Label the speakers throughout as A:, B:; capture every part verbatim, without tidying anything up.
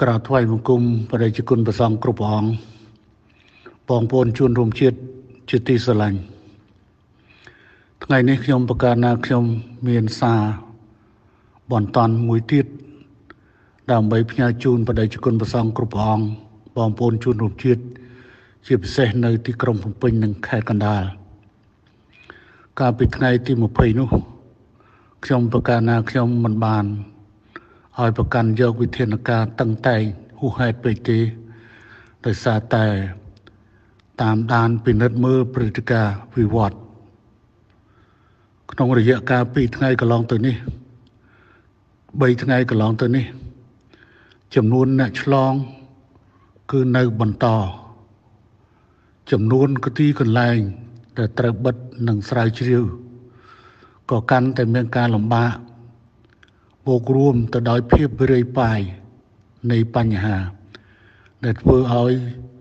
A: กราบถวายบังคมพระเดชคุณประสงค์គ្រប់ព្រះអង្គបងប្អូនជួនរួមជាតិជាទីស្រឡាញ់ថ្ងៃនេះខ្ញុំប្រកាសថាខ្ញុំមានសារបន្តមួយទៀតដើម្បីផ្ញើជូនបដិជគុណប្រសងគ្រប់ព្រះអង្គបងប្អូនជួនរួមជាតិជាពិសេសនៅទីក្រុងភ្នំពេញនិងខេត្តកណ្ដាលកាលពីថ្ងៃទីยี่สิบនោះខ្ញុំប្រកាសថាខ្ញុំមិនបានឲ្យប្រកាន់យកវិធានការតឹងតែងហួសហេតុពេកទេដោយសារតែតាមដានពិនិត្យមើលព្រឹត្តិការណ៍វិវត្តក្នុងរយៈកាលពីរថ្ងៃកន្លងទៅនេះបីថ្ងៃកន្លងទៅនេះចំនួនអ្នកឆ្លងគឺនៅបន្តចំនួនកទីកន្លែងដែលត្រូវបិទនិងស្រាវជ្រាវក៏កាន់តែមានការលំបាកបូករួមទៅដោយភាពរាយប៉ាយនៃបញ្ហាដែលធ្វើឲ្យ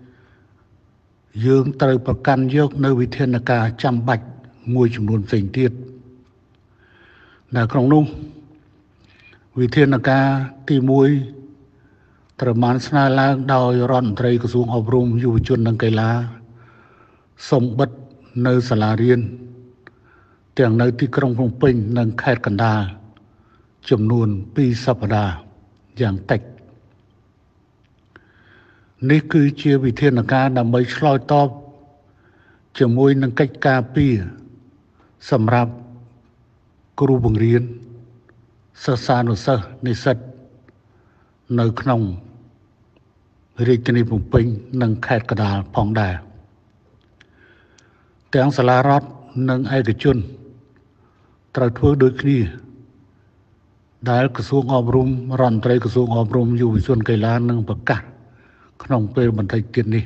A: យើងត្រូវប្រកាន់យកនៅវិធានការចាំបាច់មួយចំនួនផ្សេងទៀតនៅក្នុងនោះវិធានការទីមួយត្រូវបានស្នើឡើងដោយរដ្ឋមន្ត្រីក្រសួងអប់រំយុវជននិងកីឡាសូមបិទនៅសាលារៀនទាំងនៅទីក្រុងភ្នំពេញនិងខេត្តកណ្ដាលចំនួនពីរសប្តាហ៍យ៉ាងតិចនេះគឺជាវិធានការដើម្បីឆ្លើយតបជាមួយនឹងកិច្ចការពីសម្រាប់គ្រូបង្រៀនសិស្សានុសិស្សនិស្សិតនៅក្នុងរាជធានីភ្នំពេញនិងខេត្តកណ្ដាលផងដែរទាំងសាលារដ្ឋនិងឯកជនត្រូវធ្វើដូចគ្នាដែលក្រសួងអប់រំរដ្ឋមន្ត្រីក្រសួងអប់រំយុវជនកីឡានឹងប្រកាសក្នុងពេលបន្តិចទៀតនេះ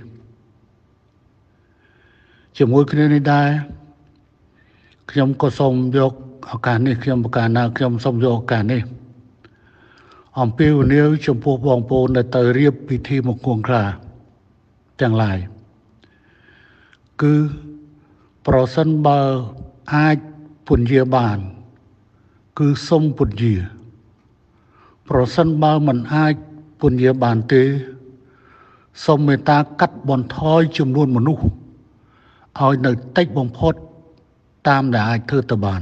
A: ជាមួយគ្នានេះដែរខ្ញុំក៏សូមយកឱកាសនេះខ្ញុំប្រកាសថាខ្ញុំសូមយកឱកាសនេះអំពាវនាវចំពោះបងប្អូនដែលទៅរៀបពិធីមង្គលការទាំងឡាយគឺប្រសិនបើអាចពន្យាបានគឺសូមពន្យាប្រសិនបើមិនអាចពន្យាបានទេសូមមេត្តាកាត់បន្ថយចំនួនមនុស្សឲ្យនៅតិចបំផុតតាមដែលអាចធ្វើទៅបាន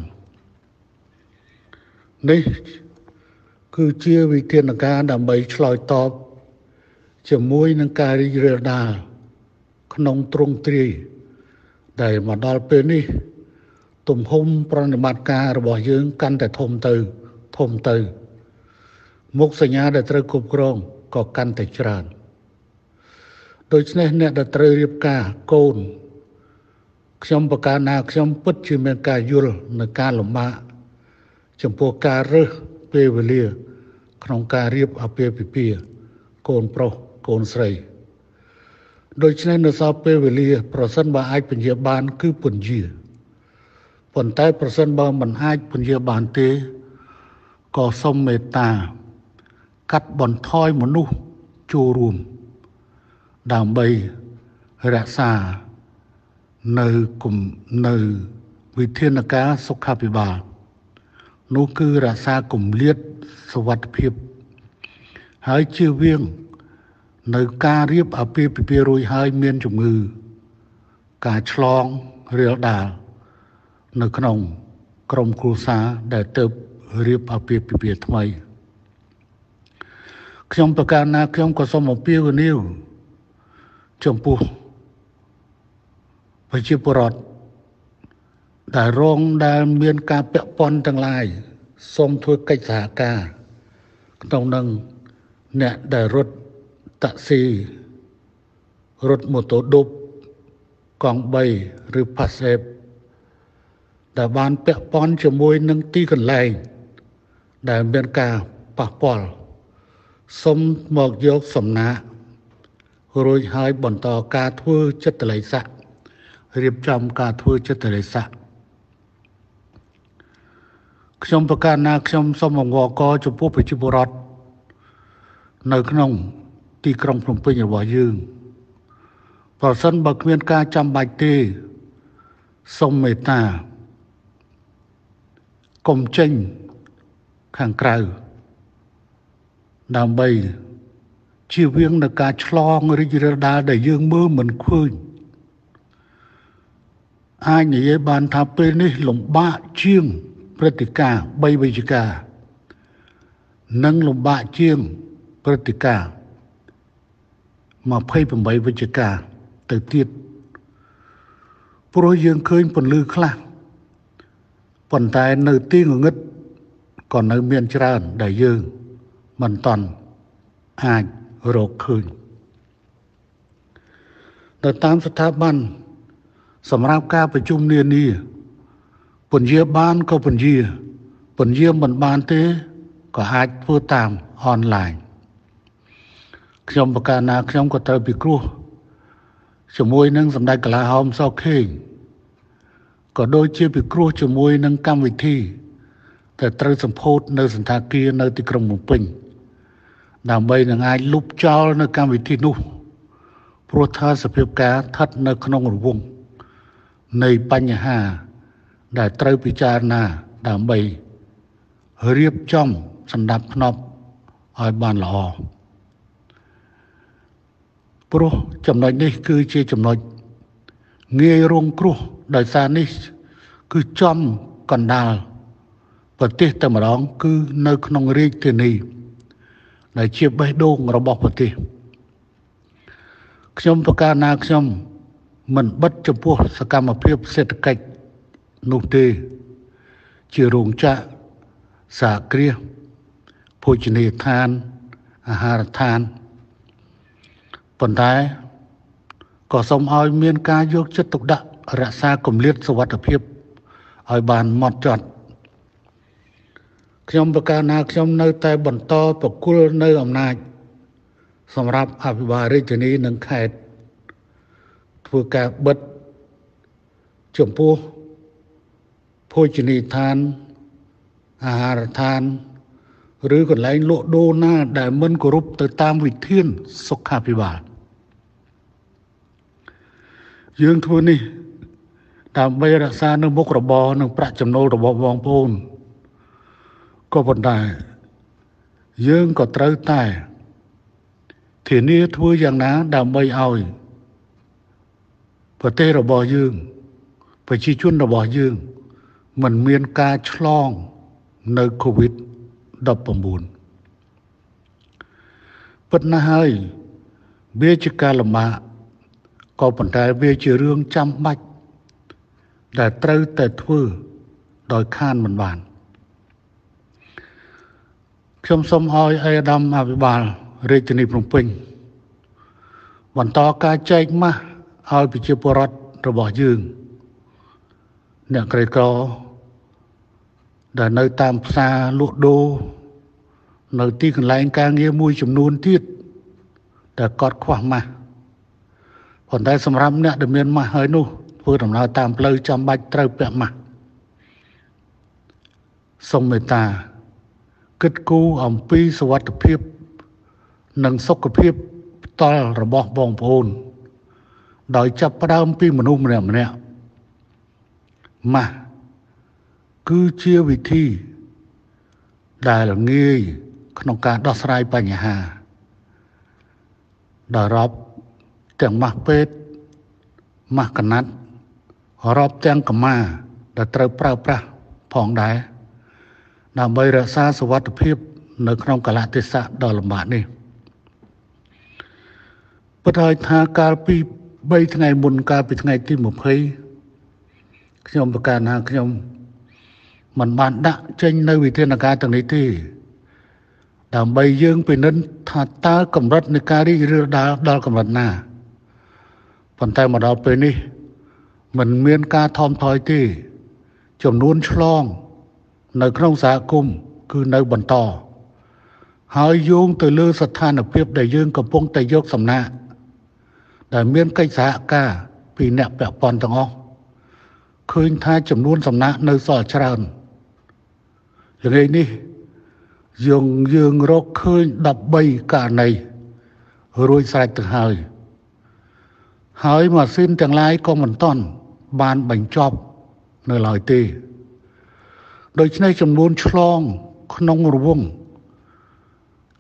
A: នេះគឺជាវិធានការដើម្បីឆ្លើយតបជាមួយនឹងការរីករាលដាលក្នុងទ្រង់ទ្រាយដែលមកដល់ពេលនេះទំហំប្រតិបត្តិការរបស់យើងកាន់តែធំទៅធំទៅមុខសញ្ញាដែលត្រូវគ្រប់គ្រងក៏កាន់តែច្រើនដូច្នេះអ្នកដែលត្រូវរៀបការកូនខ្ញុំប្រកាសថាខ្ញុំពិតជាមានការយល់នៅការលំបាកចំពោះការរើសពេលវេលាក្នុងការរៀបអាពាហ៍ពិពាហ៍កូនប្រុសកូនស្រីដូច្នេះនៅសល់ពេលវេលាប្រសិនបើអាចពន្យាបានគឺពន្យាប៉ុន្តែប្រសិនបើមិនអាចពន្យាបានទេក៏សូមមេត្តាកាត់បន្ថយមនុស្សចូលរួមដើម្បីរក្សានៅគុំនៅវិធានការសុខាភិបាលនោះគឺរក្សាគម្លាតសុវត្ថិភាពហើយជៀសវាងនៅការរៀបអាពាហ៍ពិពាហ៍រួចហើយមានជំងឺការឆ្លងរាលដាលនៅក្នុងក្រុមគ្រួសារដែលទើបរៀបអាពាហ៍ពិពាហ៍ថ្មីខ្ញុំប្រកាសថាខ្ញុំក៏សូមអំពាវនាវចំពោះប្រជាពលរដ្ឋដែលរងដែលមានការពាក់ព័ន្ធទាំងឡាយសូមធ្វើកិច្ចសហការក្នុងនឹងអ្នកដែលរត់តាក់ស៊ីរត់ម៉ូតូឌុបកង់បីឬផាសអេបដែលបានពាក់ព័ន្ធជាមួយនឹងទីកន្លែងដែលមានការប៉ះពាល់សូមមកយកសំណាក់រួចហើយបន្តការធ្វើចិត្តលេខស័ក្តិរៀបចំការធ្វើចិត្តលេខស័ក្តិខ្ញុំប្រកាសថាខ្ញុំសូមអង្វរករចំពោះប្រជាពលរដ្ឋនៅក្នុងទីក្រុងភ្នំពេញរបស់យើងប្រសិនបើគ្មានការចាំបាច់ទេសូមមេត្តាកុំចេញខាងក្រៅដើម្បីជាវៀងនៃការឆ្លងរីករាលដាលដែលយើងមើលមិនឃើញអាចនិយាយបានថាពេលនេះលំបាកជាងព្រឹត្តិការណ៍បីវិច្ឆិកានិងលំបាកជាងព្រឹត្តិការណ៍ยี่สิบแปดវិច្ឆិកាទៅទៀតព្រោះយើងឃើញពន្លឺខ្លះប៉ុន្តែនៅទីងងឹតក៏នៅមានច្រើនដែលយើងមិនតាន់អាចរកឃើញនៅតាមស្ថាប័នសម្រាប់ការប្រជុំនានាពន្យាបានក៏ពន្យាពន្យាមិនបានទេក៏អាចធ្វើតាមអនឡាញខ្ញុំប្រកាសណាខ្ញុំក៏ត្រូវពិគ្រោះជាមួយនឹងសម្ដេចកលាហោមស ខេងក៏ដូចជាពិគ្រោះជាមួយនឹងកម្មវិធីដែលត្រូវសម្ពោធនៅសន្តាគារនៅទីក្រុងភ្នំពេញដើម្បីនឹងអាចលុបចោលនៅកម្មវិធីនោះព្រោះថាសភាពការស្ថិតនៅក្នុងរង្វង់នៃបញ្ហាដែលត្រូវពិចារណាដើម្បីរៀបចំសណ្ដាប់ធ្នាប់ឲ្យបានល្អព្រោះចំណុចនេះគឺជាចំណុចងាយរងគ្រោះដោយសារនេះគឺចំកណ្ដាលប្រទេសតែម្ដងគឺនៅក្នុងរាជធានីដែលជាបេះដូងរបស់ប្រទេសខ្ញុំប្រកាសណាខ្ញុំមិនបិទចំពោះសកម្មភាពសេដ្ឋកិច្ចនោះទេជារោងចក្រសហគ្រាសភោជនីយដ្ឋានអាហារដ្ឋានប៉ុន្តែក៏សូមឲ្យមានការយកចិត្តទុកដាក់រក្សាគម្លាតសុវត្ថិភាពឲ្យបានហ្មត់ចត់ខ្ញុំប្រកាសណាខ្ញុំនៅតែបន្តប្រគល់នៅអំណាចសម្រាប់អភិបាលរាជធានីនិងខេត្តធ្វើការបិទចំពោះភោជនីយដ្ឋានអាហារដ្ឋានឬកន្លែងលក់ដូរណាដែលមិនគោរពទៅតាមវិធានសុខាភិបាលយើងធ្វើនេះដើម្បីរក្សានៅមុខរបរនិងប្រាក់ចំណូលរបស់បងប្អូនក៏ប៉ុន្តែយើងក៏ត្រូវតែធានាធ្វើយ៉ាងណាដើម្បីឲ្យប្រទេសរបស់យើងប្រជាជនរបស់យើងមិនមានការឆ្លងនៅ កូវីដ ដប់ប្រាំបួន ពិតណាស់ហើយវាជាការលំបាកក៏ប៉ុន្តែវាជារឿងចាំបាច់ដែលត្រូវតែធ្វើដោយខានមិនបានខ្ញុំសូមឲ្យអាយដាមអភិបាលរាជធានីភ្នំពេញបន្តការចែកម៉ាស់ឲ្យប្រជាពលរដ្ឋរបស់យើងអ្នកក្រីក្រដែលនៅតាមផ្សារលក់ដូរនៅទីកន្លែងការងារមួយចំនួនទៀតដែលកត់ខ្វះម៉ាស់ប៉ុន្តែសម្រាប់អ្នកដែលមានម៉ាស់ហើយនោះធ្វើដំណើរតាមផ្លូវចាំបាច់ត្រូវពាក់ម៉ាស់សូមមេត្តាគិតគូរអំពីសុវត្ថិភាពនិងសុខភាពផ្ទាល់របស់បងប្អូនដោយចាប់ផ្ដើមពីមនុស្សម្នាក់ម្នាក់ម៉ាស់គឺជាវិធីដែលងាយក្នុងការដោះស្រាយបញ្ហាដែលរាប់ទាំងម៉ាស់ពេទ្យម៉ាស់កណាត់រាប់ទាំងកម្មាដែលត្រូវប្រើប្រាស់ផងដែរដើម្បីរក្សាសុវត្ថិភាពនៅក្នុងកាលៈទេសៈដ៏លំបាកនេះពិតហើយថាកាលពីបីថ្ងៃមុនកាលពីថ្ងៃទីยี่สิบខ្ញុំប្រកាសថាខ្ញុំមិនបានដាក់ចេញនៅវិធានការទាំងនេះទេដើម្បីយើងពិនិត្យថាតើកម្រិតនៃការរីករាលដាលដល់កម្រិតណាប៉ុន្តែមកដល់ពេលនេះមិនមានការថមថយទេចំនួនឆ្លងនៅក្នុងសហគមន៍គឺនៅបន្តហើយយោងទៅលើស្ថានភាពដែលយើងកំពុងតែយកសំណាក់ដែលមានកិច្ចសហការពីអ្នកពាក់ព័ន្ធទាំងអស់ឃើញថាចំនួនសំណាក់នៅសល់ច្រើនថ្ងៃនេះយើងយើងរកឃើញដប់បីករណីរួចស្រេចទៅហើយហើយម៉ាស៊ីនទាំងឡាយក៏មិនទាន់បានបញ្ចប់នៅឡើយទេដូច្នេះចំនួនឆ្លងក្នុងរង្វង់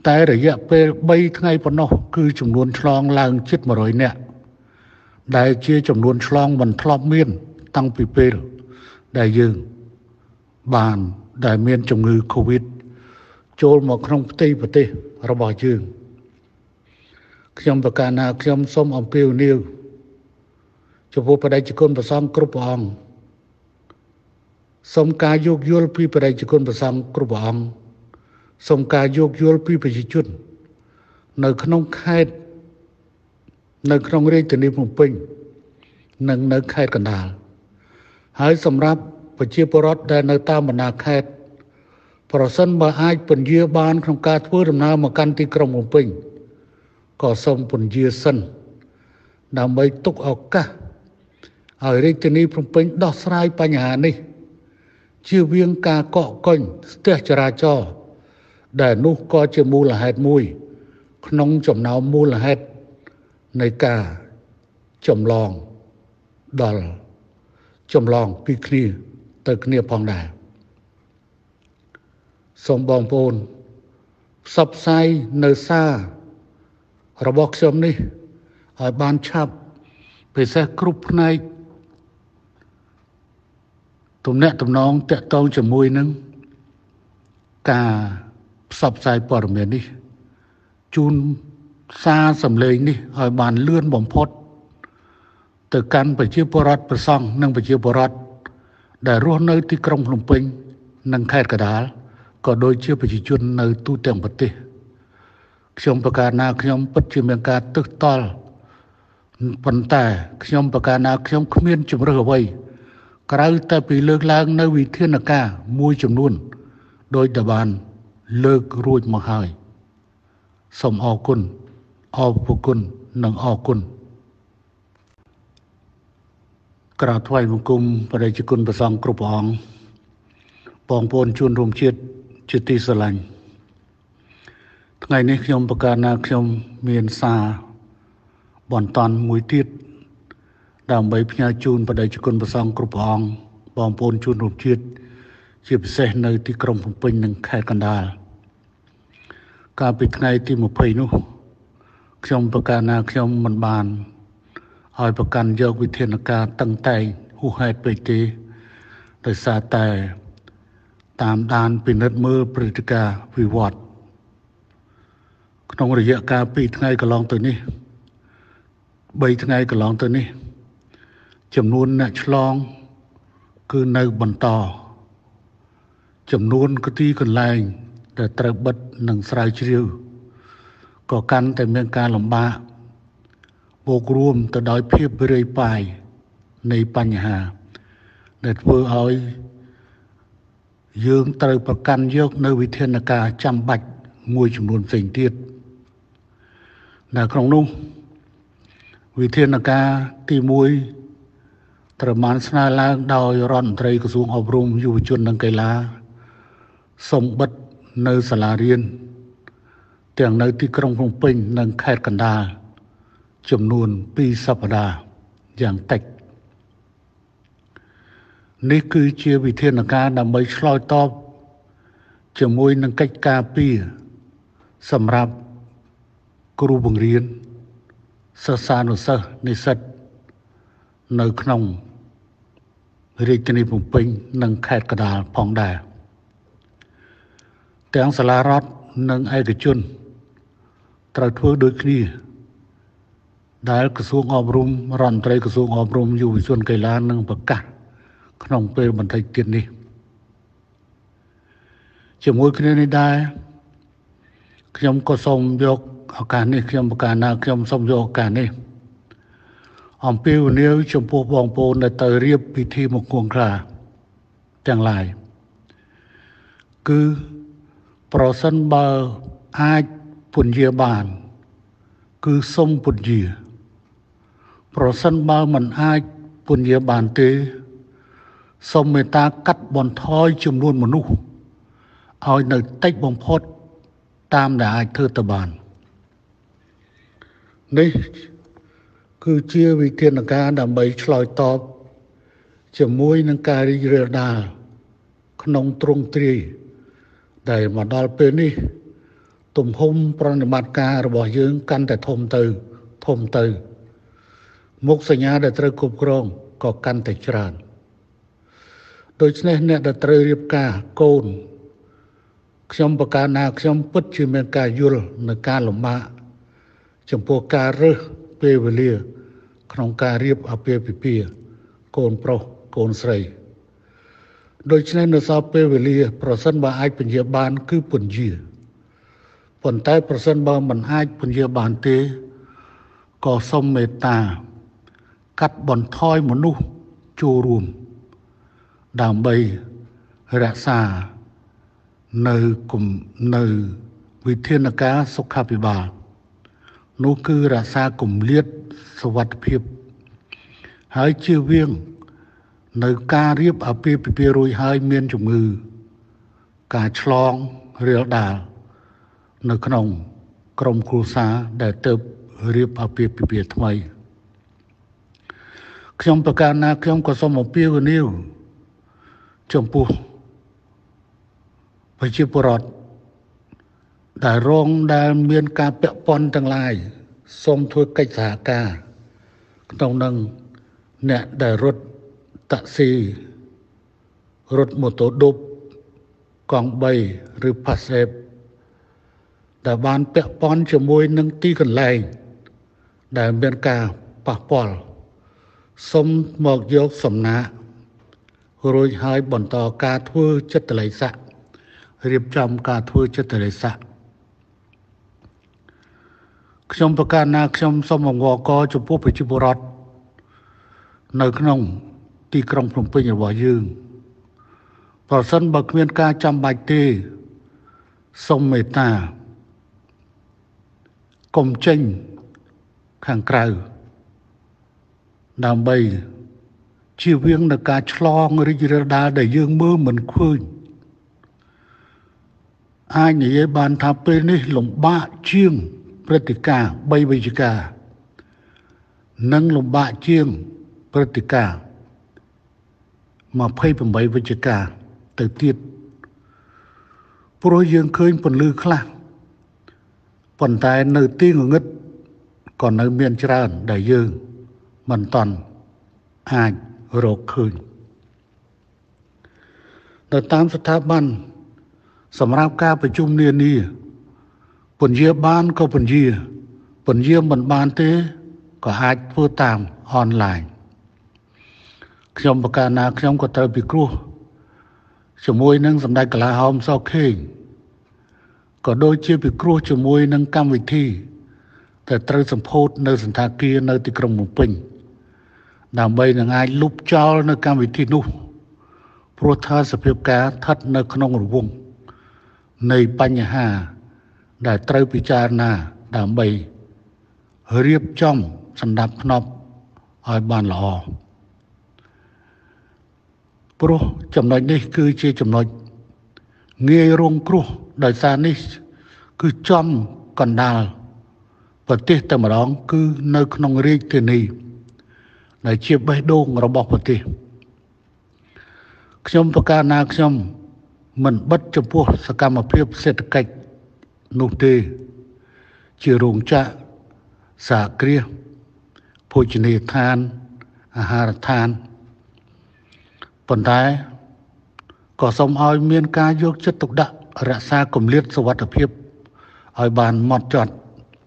A: តែរយៈពេលបីថ្ងៃប៉ុណ្ណោះគឺចំនួនឆ្លងឡើងជិតmột trămនាក់ដែលជាចំនួនឆ្លងមិនធ្លាប់មានតាំងពីពេលដែលយើងបានដែលមានជំងឺ Covid ចូលមកក្នុងផ្ទៃប្រទេសរបស់យើងខ្ញុំប្រកាសថាខ្ញុំសូមអំពាវនាវចំពោះបដិជគុណព្រះសង្ឃគ្រប់ព្រះអង្គសូមការយោគយល់ពីបដិជគុណព្រះសង្ឃគ្រប់ព្រះអង្គសូមការយោគយល់ពីប្រជាជននៅក្នុងខេត្តនៅក្នុងរាជធានីភ្នំពេញនិងនៅខេត្តកណ្ដាលហើយសម្រាប់ប្រជាពលរដ្ឋដែលនៅតាមបណ្ដាខេត្តប្រសិនបើអាចពន្យាបានក្នុងការធ្វើដំណើរមកកាន់ទីក្រុងភ្នំពេញក៏សូមពន្យាសិនដើម្បីទុកឱកាសឲ្យរាជធានីភ្នំពេញដោះស្រាយបញ្ហានេះជៀសវាងការកកកុញស្ទះចរាចរណ៍ដែលនោះក៏ជាមូលហេតុមួយក្នុងចំណោមមូលហេតុនៃការចម្លងដល់ចម្លងពីគ្នាទៅគ្នាផងដែរសូមបងប្អូនផ្សព្វផ្សាយនៅសាររបស់ខ្ញុំនេះឲ្យបានឆាប់ពិសេសគ្រប់ផ្នែកទំនាក់ទំនងតាក់ទងជាមួយនឹងការផ្សព្វផ្សាយព័ត៌មាននេះជូនសារសម្លេងនេះឲ្យបានលឿនបំផុតទៅកាន់ប្រជាពលរដ្ឋព្រះសង្ឃនិងប្រជាពលរដ្ឋដែលរស់នៅទីក្រុងភ្នំពេញនិងខេត្តកណ្ដាលក៏ដូចជាប្រជាជននៅទូទាំងប្រទេសខ្ញុំប្រកាសថាខ្ញុំពិតជាមានការទឹះតល់ប៉ុន្តែខ្ញុំប្រកាសថាខ្ញុំគ្មានជំរើសអ្វីក្រៅតែពីលើកឡើងនៅវិធានការមួយចំនួនដោយដែលបានលើករួចមកហើយសូមអរគុណអរគុណនិងអរគុណក្រាបថ្វាយបង្គំព្រះរាជគុណព្រះសង្ឃគ្រប់ព្រះអង្គបងប្អូនជនរួមជាតិជាទីស្រឡាញ់ថ្ងៃនេះខ្ញុំប្រកាសថាខ្ញុំមានសារបន្តមួយទៀតដើម្បីផ្ញើជូនព្រះរាជគុណព្រះសង្ឃគ្រប់ព្រះអង្គបងប្អូនជនរួមជាតិជាពិសេសនៅទីក្រុងភ្នំពេញនិងខេត្តកណ្ដាលកាលពីថ្ងៃទីยี่สิบនោះខ្ញុំប្រកាសថាខ្ញុំមិនបានឲ្យប្រកាន់យកវិធានការតឹងតែងហួសហេតុពេកទេដោយសារតែតាមដានពិនិត្យមើលព្រឹត្តិការណ៍វិវត្តក្នុងរយៈកាលពីរថ្ងៃកន្លងទៅនេះបីថ្ងៃកន្លងទៅនេះចំនួនអ្នកឆ្លងគឺនៅបន្តចំនួនទីកន្លែងដែលត្រូវបិទនិងស្រាវជ្រាវក៏កាន់តែមានការលំបាកបូករួមទៅដោយភាពរាយប៉ាយនៃបញ្ហាដែលធ្វើឲ្យយើងត្រូវប្រកាន់យកនៅវិធានការចាំបាច់មួយចំនួនផ្សេងទៀតនៅក្នុងនោះវិធានការទីមួយត្រូវបានស្នើឡើងដោយរដ្ឋមន្ត្រីក្រសួងអប់រំយុវជននិងកីឡាសូមបិទនៅសាលារៀនទាំងនៅទីក្រុងភ្នំពេញនិងខេត្តកណ្ដាលចំនួនពីរសប្តាហ៍យ៉ាងតិចនេះគឺជាវិធានការដើម្បីឆ្លើយតបជាមួយនឹងកិច្ចការពារសម្រាប់គ្រូបង្រៀនសិស្សានុសិស្សនិស្សិតនៅក្នុងរាជធានីភ្នំពេញនិងខេត្តកណ្ដាលផងដែរទាំងសាលារដ្ឋនិងឯកជនត្រូវធ្វើដូចគ្នាដែលក្រសួងអប់រំរដ្ឋមន្ត្រីក្រសួងអប់រំយុវជនកីឡានឹងប្រកាសក្នុងពេលបន្តិចទៀតនេះជាមួយគ្នានេះដែរខ្ញុំក៏សូមយកឱកាសនេះខ្ញុំប្រកាសថាខ្ញុំសូមយកឱកាសនេះអំពាវនាវចំពោះបងប្អូនដែលទៅរៀបពិធីមង្គលការទាំងឡាយគឺប្រសិនបើអាចពន្យាបានគឺសូមពន្យាប្រសិនបើមិនអាចពន្យាបានទេសូមមេត្តាកាត់បន្ថយចំនួនមនុស្សឲ្យនៅតិចបំផុតតាមដែលអាចធ្វើទៅបាននេះគឺជាវិធានការដើម្បីឆ្លើយតបជាមួយនឹងការរីករាលដាលក្នុងទ្រង់ទ្រាយដែលមកដល់ពេលនេះទំហំប្រតិបត្តិការរបស់យើងកាន់តែធំទៅធំទៅមុខសញ្ញាដែលត្រូវគ្រប់គ្រងក៏កាន់តែច្រើនដូច្នេះអ្នកដែលត្រូវរៀបការកូនខ្ញុំប្រកាសណាខ្ញុំពិតជាមានការយល់នៅការលំបាកចំពោះការរើសពេលវេលាក្នុងការរៀបអាពាហ៍ពិពាហ៍កូនប្រុសកូនស្រីដូច្នេះនៅសល់ពេលវេលាប្រសិនបើអាចពន្យាបានគឺពន្យាប៉ុន្តែប្រសិនបើមិនអាចពន្យាបានទេក៏សូមមេត្តាកាត់បន្ថយមនុស្សចូលរួមដើម្បីរក្សានៅគុំនៅវិធានការសុខាភិបាលនោះគឺរក្សាគម្លាតសុវត្ថិភាពហើយជៀសវាងនៅការរៀបអាពាហ៍ពិពាហ៍រួចហើយមានជំងឺការឆ្លងរាលដាលនៅក្នុងក្រុមគ្រួសារដែលទើបរៀបអាពាហ៍ពិពាហ៍ថ្មីខ្ញុំប្រកាសណាខ្ញុំក៏សូមអំពាវនាវចំពោះប្រជាពលរដ្ឋដែលរងដែលមានការពាក់ព័ន្ធទាំងឡាយសូមធ្វើកិច្ចសហការក្នុងនឹងអ្នកដែលរត់តាក់ស៊ីរត់ម៉ូតូឌុបកង់បីឬផាសអេបដែលបានពាក់ព័ន្ធជាមួយនឹងទីកន្លែងដែលមានការប៉ះពាល់សូមមកយកសំណាក់រួចហើយបន្តការធ្វើចិត្តលិស័ករៀបចំការធ្វើចិត្តលិស័កខ្ញុំប្រកាសណាខ្ញុំសូមអង្វរករចំពោះប្រជាពលរដ្ឋនៅក្នុងទីក្រុងភ្នំពេញរបស់យើងប្រសិនបើគ្មានការចាំបាច់ទេសូមមេត្តាកុំចេញខាងក្រៅដើម្បីជៀសវាងនឹងការឆ្លងរីករាលដាលដែលយើងមើលមិនឃើញអាចនិយាយបានថាពេលនេះលំបាកជាងព្រឹត្តិការណ៍បីវិច្ឆិកានិងលំបាកជាងព្រឹត្តិការណ៍ម្ភៃប្រាំបីវិច្ឆិកាទៅទៀតព្រោះយើងឃើញពន្លឺខ្លះប៉ុន្តែនៅទីងងឹតក៏នៅមានច្រើនដែលយើងមិនតាន់អាចរកឃើញនៅតាមស្ថាប័នសម្រាប់ការប្រជុំនានាពន្យាបានក៏ពន្យាពន្យាមិនបានទេក៏អាចធ្វើតាមអនឡាញខ្ញុំប្រកាសណាខ្ញុំក៏ត្រូវពិគ្រោះជាមួយនឹងសម្ដេចកលាហោមស ខេងក៏ដូចជាពិគ្រោះជាមួយនឹងកម្មវិធីដែលត្រូវសម្ពោធនៅសន្តាគារនៅទីក្រុងភ្នំពេញដើម្បីនឹងអាចលុបចោលនៅកម្មវិធីនោះព្រោះថាសភាពការស្ថិតនៅក្នុងរង្វង់នៃបញ្ហាដែលត្រូវពិចារណាដើម្បីរៀបចំសណ្ដាប់ធ្នាប់ឲ្យបានល្អព្រោះចំណុចនេះគឺជាចំណុចងាយរងគ្រោះដោយសារនេះគឺចំកណ្ដាលប្រទេសតែម្ដងគឺនៅក្នុងរាជធានីដែលជាបេះដូងរបស់ប្រទេសខ្ញុំប្រកាសណាខ្ញុំមិនបិទចំពោះសកម្មភាពសេដ្ឋកិច្ចនោះទេជារោងចក្រសហគ្រាសភោជនីយដ្ឋានអាហារដ្ឋានប៉ុន្តែក៏សូមឲ្យមានការយកចិត្តទុកដាក់រក្សាគម្លាតសុវត្ថិភាពឲ្យបានហ្មត់ចត់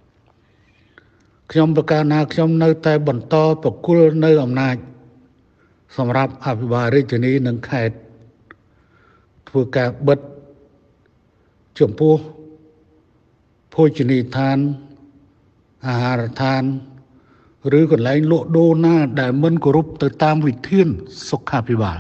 A: ខ្ញុំប្រកាសណាខ្ញុំនៅតែបន្តប្រគល់នៅអំណាចសម្រាប់អភិបាលរាជធានីនិងខេត្តធ្វើការបិទចំពោះភោជនីយដ្ឋានអាហារដ្ឋានឬកន្លែងលក់ដូរណាដែលមិនគោរពទៅតាមវិធានសុខាភិបាល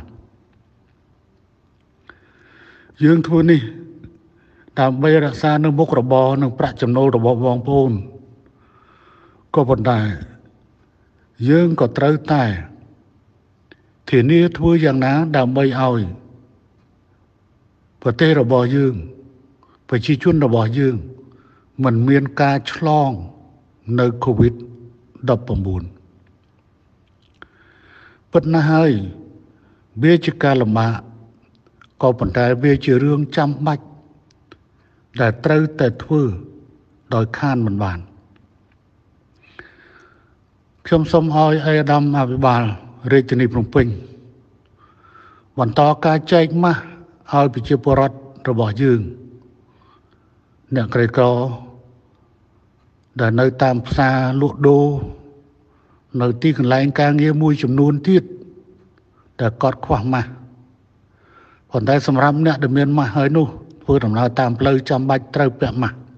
A: យើងធ្វើនេះដើម្បីរក្សានៅមុខរបរនិងប្រាក់ចំណូលរបស់បងប្អូនក៏ប៉ុន្តែយើងក៏ត្រូវតែធានាធ្វើយ៉ាងណាដើម្បីឲ្យប្រទេសរបស់យើងប្រជាជនរបស់យើងមិនមានការឆ្លងនៅ កូវីដ ដប់ប្រាំបួន ពិតណាស់ហើយវាជាការលំបាកក៏ប៉ុន្តែវាជារឿងចាំបាច់ដែលត្រូវតែធ្វើដោយខានមិនបានខ្ញុំសូមឲ្យអេដាមអភិបាលរាជធានីភ្នំពេញបន្តការចែកម៉ាស់ឲ្យប្រជាពលរដ្ឋរបស់យើងអ្នកក្រីក្រដែលនៅតាមផ្សារលក់ដូរនៅទីកន្លែងការងារមួយចំនួនទៀតដែលកត់ខ្វះម៉ាស់ប៉ុន្តែសម្រាប់អ្នកដែលមានម៉ាស់ហើយនោះធ្វើដំណើរតាមផ្លូវចាំបាច់ត្រូវពាក់ម៉ាស់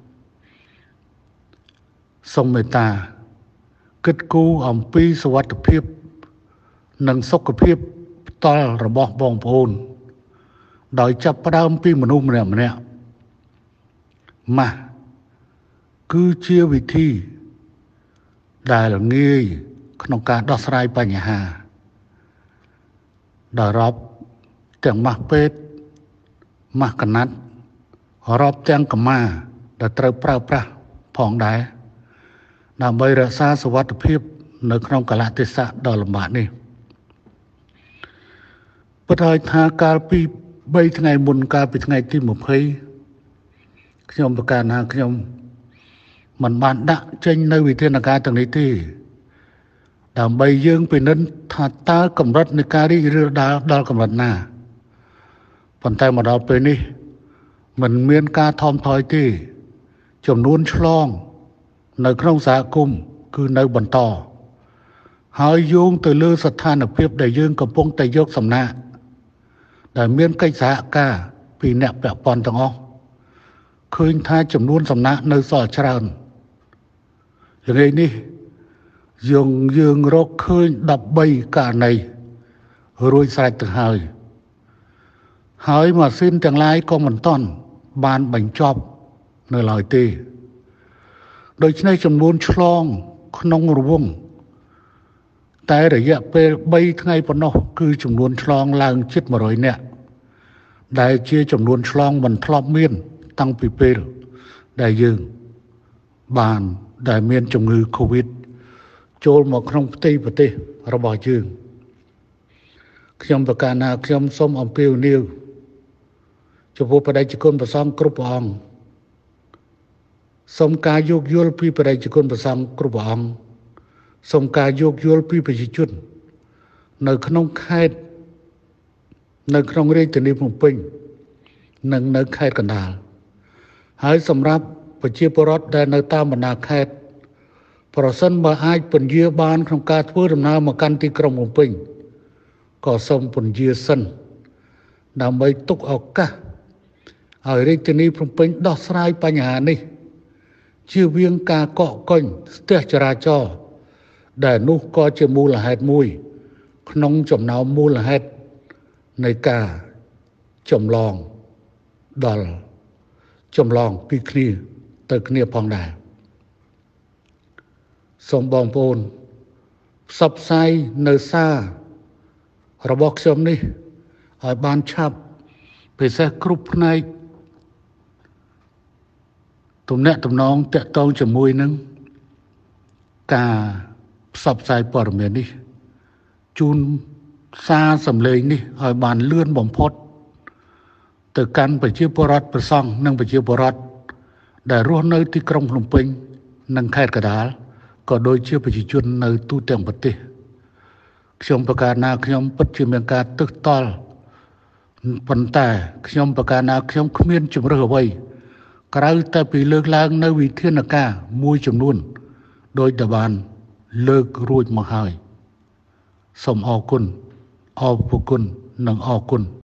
A: សូមមេត្តាគិតគូរអំពីសុវត្ថិភាពនិងសុខភាពផ្ទាល់របស់បងប្អូនដោយចាប់ផ្ដើមពីមនុស្សម្នាក់ម្នាក់ម៉ាស់គឺជាវិធីដែលងាយក្នុងការដោះស្រាយបញ្ហាដែលរាប់ទាំងម៉ាស់ពេទ្យម៉ាស់កណាត់រាប់ទាំងកម្មាដែលត្រូវប្រើប្រាស់ផងដែរដើម្បីរក្សាសុវត្ថិភាពនៅក្នុងកលៈទេសៈដ៏លំបាកនេះពិតហើយថាកាលពីបីថ្ងៃមុនកាលពីថ្ងៃទីยี่สิบខ្ញុំប្រកាសថាខ្ញុំមិនបានដាក់ចេញនៅវិធានការទាំងនេះទេដើម្បីយើងពិនិត្យថាតើកម្រិតនៃការរីករាលដាលដល់កម្រិតណាប៉ុន្តែមកដល់ពេលនេះមិនមានការថមថយទេចំនួនឆ្លងនៅក្នុងសហគមន៍គឺនៅបន្តហើយយោងទៅលើស្ថានភាពដែលយើងកំពុងតែយកសំណាក់ដែលមានកិច្ចសហការពីអ្នកពាក់ព័ន្ធទាំងអស់ឃើញថាចំនួនសំណាក់នៅសល់ច្រើនថ្ងៃនេះយើងយើងរកឃើញដប់បីករណីរួចស្រេចទៅហើយហើយម៉ាស៊ីនទាំងឡាយក៏មិនទាន់បានបញ្ចប់នៅឡើយទេដូច្នេះចំនួនឆ្លងក្នុងរង្វង់តែរយៈពេលបីថ្ងៃប៉ុណ្ណោះគឺចំនួនឆ្លងឡើងជិតmột trămនាក់ដែលជាចំនួនឆ្លងមិនធ្លាប់មានតាំងពីពេលដែលយើងបានដែលមានជំងឺ Covid ចូលមកក្នុងផ្ទៃប្រទេសរបស់យើងខ្ញុំប្រកាសថាខ្ញុំសូមអំពាវនាវចំពោះបដិជគុណព្រះសង្ឃគ្រប់ព្រះអង្គសូមការយោគយល់ពីបដិជគុណព្រះសង្ឃគ្រប់ព្រះអង្គសូមការយោគយល់ពីប្រជាជននៅក្នុងខេត្តនៅក្នុងរាជធានីភ្នំពេញនិងនៅខេត្តកណ្ដាលហើយសម្រាប់ប្រជាពលរដ្ឋដែលនៅតាមបណ្ដាខេត្តប្រសិនបើអាចពន្យាបានក្នុងការធ្វើដំណើរមកកាន់ទីក្រុងភ្នំពេញក៏សូមពន្យាសិនដើម្បីទុកឱកាសឲ្យរាជធានីភ្នំពេញដោះស្រាយបញ្ហានេះជៀសវាងការកកកុញស្ទះចរាចរណ៍ដែលនោះក៏ជាមូលហេតុមួយក្នុងចំណោមមូលហេតុនៃការចម្លងដល់ចម្លងពីគ្នាទៅគ្នាផងដែរសូមបងប្អូនផ្សព្វផ្សាយនៅសាររបស់ខ្ញុំនេះឲ្យបានឆាប់ពិសេសគ្រប់ផ្នែកទំនាក់ទំនងតាក់ទងជាមួយនឹងការផ្សព្វផ្សាយព័ត៌មាននេះជូនសារសម្លេងនេះឲ្យបានលឿនបំផុតទៅកាន់ប្រជាពលរដ្ឋប្រសង់និងប្រជាពលរដ្ឋដែលរស់នៅទីក្រុងភ្នំពេញនិងខេត្តកណ្ដាលក៏ដូចជាប្រជាជននៅទូទាំងប្រទេសខ្ញុំប្រកាសថាខ្ញុំពិតជាមានការទឹកតល់ប៉ុន្តែខ្ញុំប្រកាសថាខ្ញុំគ្មានជំរើសអ្វីក្រៅតែពីលើកឡើងនៅវិធានការមួយចំនួនដោយដែលបានលើករួចមកហើយសូមអរគុណអរគុណនិងអរគុណ